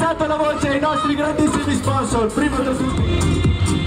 dato la voce ai nostri grandissimi sponsor, prima di tutti.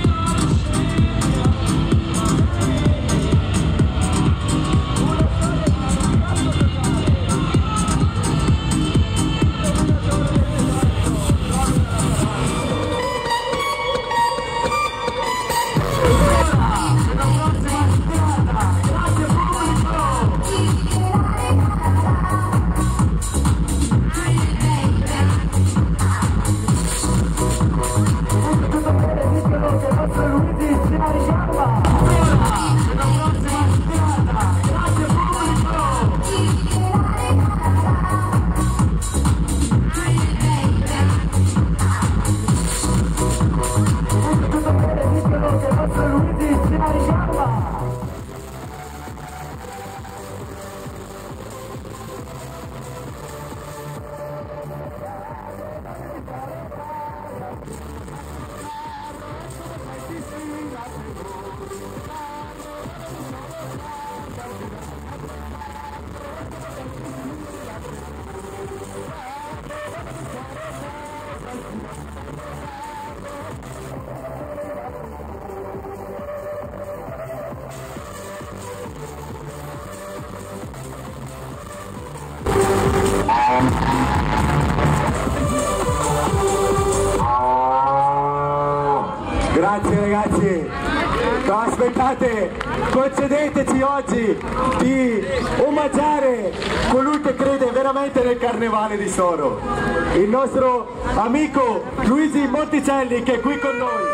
Grazie ragazzi, no, aspettate, concedeteci oggi di omaggiare colui che crede veramente nel carnevale di Soro, il nostro amico Luigi Monticelli che è qui con noi.